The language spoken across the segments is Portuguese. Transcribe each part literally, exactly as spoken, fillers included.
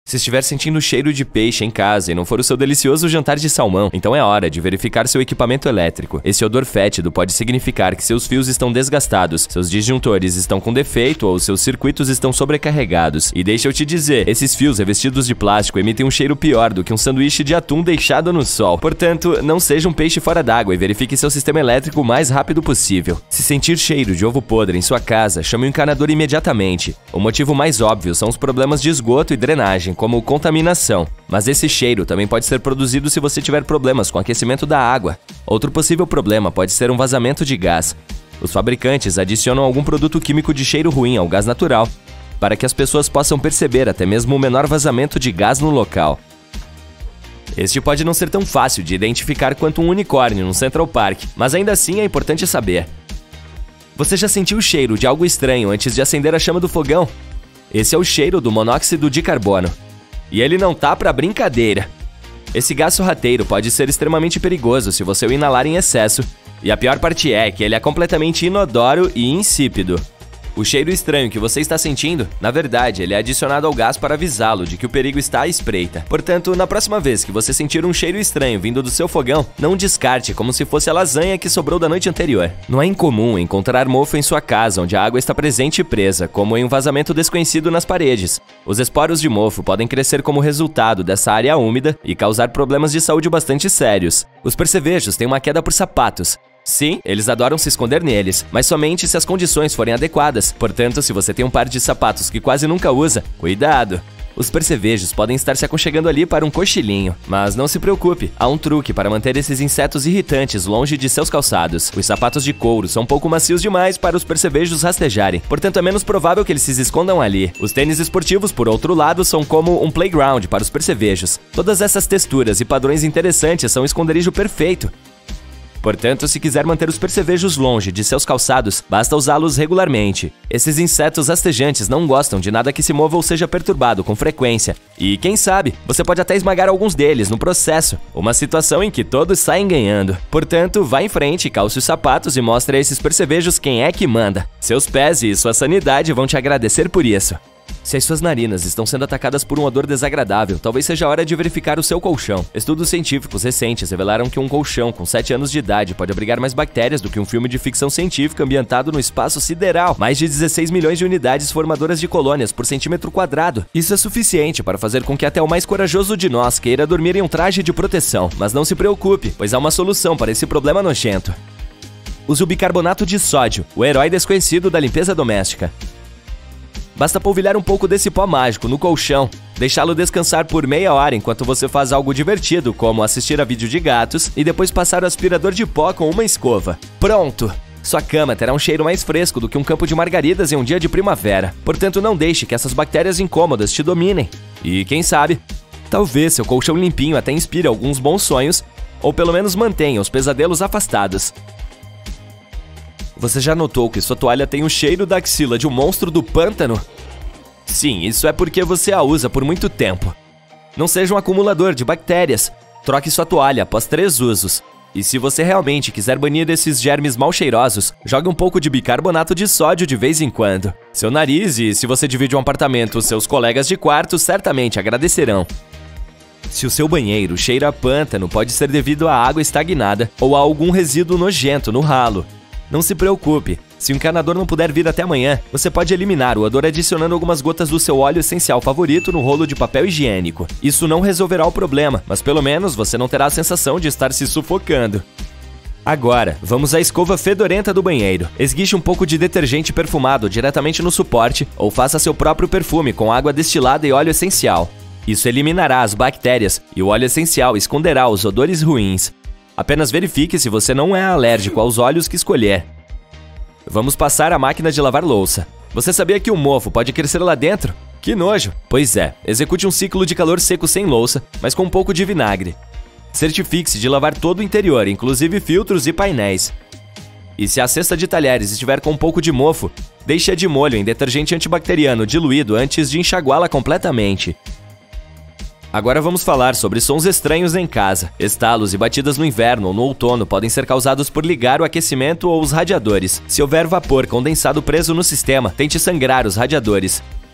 Se estiver sentindo cheiro de peixe em casa e não for o seu delicioso jantar de salmão, então é hora de verificar seu equipamento elétrico. Esse odor fétido pode significar que seus fios estão desgastados, seus disjuntores estão com defeito ou seus circuitos estão sobrecarregados. E deixa eu te dizer, esses fios revestidos de plástico emitem um cheiro pior do que um sanduíche de atum deixado no sol. Portanto, não seja um peixe fora d'água e verifique seu sistema elétrico o mais rápido possível. Se sentir cheiro de ovo podre em sua casa, chame o encanador imediatamente. O motivo mais óbvio são os problemas de esgoto e drenagem, como contaminação, mas esse cheiro também pode ser produzido se você tiver problemas com o aquecimento da água. Outro possível problema pode ser um vazamento de gás. Os fabricantes adicionam algum produto químico de cheiro ruim ao gás natural, para que as pessoas possam perceber até mesmo o menor vazamento de gás no local. Este pode não ser tão fácil de identificar quanto um unicórnio no Central Park, mas ainda assim é importante saber. Você já sentiu o cheiro de algo estranho antes de acender a chama do fogão? Esse é o cheiro do monóxido de carbono. E ele não tá pra brincadeira. Esse gás sorrateiro pode ser extremamente perigoso se você o inalar em excesso, e a pior parte é que ele é completamente inodoro e insípido. O cheiro estranho que você está sentindo, na verdade, ele é adicionado ao gás para avisá-lo de que o perigo está à espreita. Portanto, na próxima vez que você sentir um cheiro estranho vindo do seu fogão, não descarte como se fosse a lasanha que sobrou da noite anterior. Não é incomum encontrar mofo em sua casa onde a água está presente e presa, como em um vazamento desconhecido nas paredes. Os esporos de mofo podem crescer como resultado dessa área úmida e causar problemas de saúde bastante sérios. Os percevejos têm uma queda por sapatos. Sim, eles adoram se esconder neles, mas somente se as condições forem adequadas. Portanto, se você tem um par de sapatos que quase nunca usa, cuidado! Os percevejos podem estar se aconchegando ali para um cochilinho. Mas não se preocupe, há um truque para manter esses insetos irritantes longe de seus calçados. Os sapatos de couro são um pouco macios demais para os percevejos rastejarem, portanto é menos provável que eles se escondam ali. Os tênis esportivos, por outro lado, são como um playground para os percevejos. Todas essas texturas e padrões interessantes são o esconderijo perfeito. Portanto, se quiser manter os percevejos longe de seus calçados, basta usá-los regularmente. Esses insetos rastejantes não gostam de nada que se mova ou seja perturbado com frequência. E, quem sabe, você pode até esmagar alguns deles no processo. Uma situação em que todos saem ganhando. Portanto, vá em frente, calce os sapatos e mostre a esses percevejos quem é que manda. Seus pés e sua sanidade vão te agradecer por isso. Se as suas narinas estão sendo atacadas por um odor desagradável, talvez seja a hora de verificar o seu colchão. Estudos científicos recentes revelaram que um colchão com sete anos de idade pode abrigar mais bactérias do que um filme de ficção científica ambientado no espaço sideral. Mais de dezesseis milhões de unidades formadoras de colônias por centímetro quadrado. Isso é suficiente para fazer com que até o mais corajoso de nós queira dormir em um traje de proteção. Mas não se preocupe, pois há uma solução para esse problema nojento. Use o bicarbonato de sódio, o herói desconhecido da limpeza doméstica. Basta polvilhar um pouco desse pó mágico no colchão, deixá-lo descansar por meia hora enquanto você faz algo divertido, como assistir a vídeo de gatos, e depois passar o aspirador de pó com uma escova. Pronto! Sua cama terá um cheiro mais fresco do que um campo de margaridas em um dia de primavera. Portanto, não deixe que essas bactérias incômodas te dominem. E quem sabe, talvez seu colchão limpinho até inspire alguns bons sonhos, ou pelo menos mantenha os pesadelos afastados. Você já notou que sua toalha tem o cheiro da axila de um monstro do pântano? Sim, isso é porque você a usa por muito tempo. Não seja um acumulador de bactérias. Troque sua toalha após três usos. E se você realmente quiser banir esses germes mal cheirosos, jogue um pouco de bicarbonato de sódio de vez em quando. Seu nariz e, se você divide um apartamento, seus colegas de quarto certamente agradecerão. Se o seu banheiro cheira a pântano, pode ser devido à água estagnada ou a algum resíduo nojento no ralo. Não se preocupe, se o encanador não puder vir até amanhã, você pode eliminar o odor adicionando algumas gotas do seu óleo essencial favorito no rolo de papel higiênico. Isso não resolverá o problema, mas pelo menos você não terá a sensação de estar se sufocando. Agora, vamos à escova fedorenta do banheiro. Esguiche um pouco de detergente perfumado diretamente no suporte ou faça seu próprio perfume com água destilada e óleo essencial. Isso eliminará as bactérias e o óleo essencial esconderá os odores ruins. Apenas verifique se você não é alérgico aos óleos que escolher. Vamos passar a máquina de lavar louça. Você sabia que o mofo pode crescer lá dentro? Que nojo! Pois é, execute um ciclo de calor seco sem louça, mas com um pouco de vinagre. Certifique-se de lavar todo o interior, inclusive filtros e painéis. E se a cesta de talheres estiver com um pouco de mofo, deixe-a de molho em detergente antibacteriano diluído antes de enxaguá-la completamente. Agora vamos falar sobre sons estranhos em casa. Estalos e batidas no inverno ou no outono podem ser causados por ligar o aquecimento ou os radiadores. Se houver vapor condensado preso no sistema, tente sangrar os radiadores.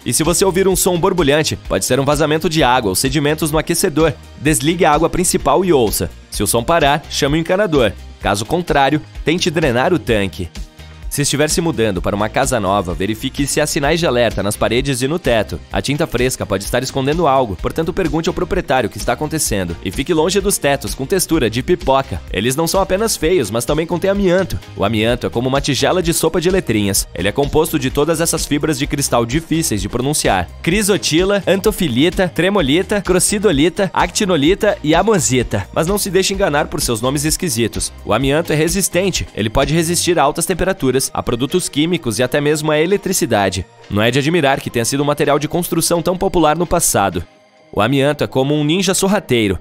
E se você ouvir um som borbulhante, pode ser um vazamento de água ou sedimentos no aquecedor. Desligue a água principal e ouça. Se o som parar, chame o encanador. Caso contrário, tente drenar o tanque. Se estiver se mudando para uma casa nova, verifique se há sinais de alerta nas paredes e no teto. A tinta fresca pode estar escondendo algo, portanto pergunte ao proprietário o que está acontecendo. E fique longe dos tetos com textura de pipoca. Eles não são apenas feios, mas também contêm amianto. O amianto é como uma tigela de sopa de letrinhas. Ele é composto de todas essas fibras de cristal difíceis de pronunciar: crisotila, antofilita, tremolita, crossidolita, actinolita e amosita. Mas não se deixe enganar por seus nomes esquisitos. O amianto é resistente. Ele pode resistir a altas temperaturas, a produtos químicos e até mesmo a eletricidade. Não é de admirar que tenha sido um material de construção tão popular no passado. O amianto é como um ninja sorrateiro.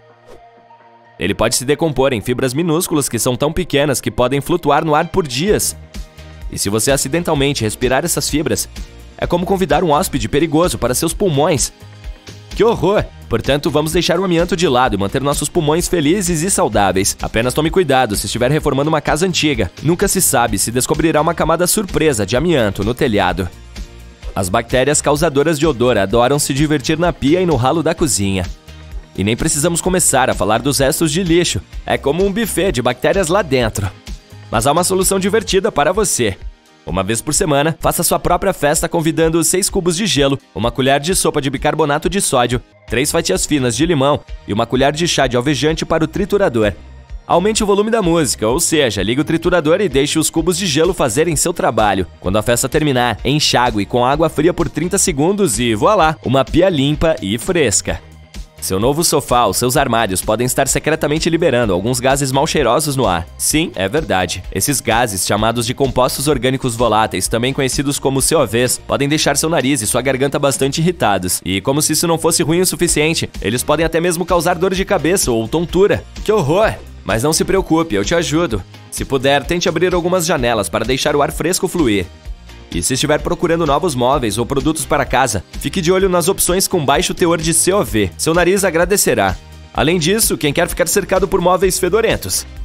Ele pode se decompor em fibras minúsculas que são tão pequenas que podem flutuar no ar por dias. E se você acidentalmente respirar essas fibras, é como convidar um hóspede perigoso para seus pulmões. Que horror! Portanto, vamos deixar o amianto de lado e manter nossos pulmões felizes e saudáveis. Apenas tome cuidado se estiver reformando uma casa antiga. Nunca se sabe se descobrirá uma camada surpresa de amianto no telhado. As bactérias causadoras de odor adoram se divertir na pia e no ralo da cozinha. E nem precisamos começar a falar dos restos de lixo. É como um buffet de bactérias lá dentro. Mas há uma solução divertida para você. Uma vez por semana, faça sua própria festa convidando seis cubos de gelo, uma colher de sopa de bicarbonato de sódio, três fatias finas de limão e uma colher de chá de alvejante para o triturador. Aumente o volume da música, ou seja, ligue o triturador e deixe os cubos de gelo fazerem seu trabalho. Quando a festa terminar, enxague com água fria por trinta segundos e voilá, uma pia limpa e fresca. Seu novo sofá ou seus armários podem estar secretamente liberando alguns gases mal cheirosos no ar. Sim, é verdade. Esses gases, chamados de compostos orgânicos voláteis, também conhecidos como C O Vs, podem deixar seu nariz e sua garganta bastante irritados. E como se isso não fosse ruim o suficiente, eles podem até mesmo causar dor de cabeça ou tontura. Que horror! Mas não se preocupe, eu te ajudo. Se puder, tente abrir algumas janelas para deixar o ar fresco fluir. E se estiver procurando novos móveis ou produtos para casa, fique de olho nas opções com baixo teor de C O V. Seu nariz agradecerá. Além disso, quem quer ficar cercado por móveis fedorentos?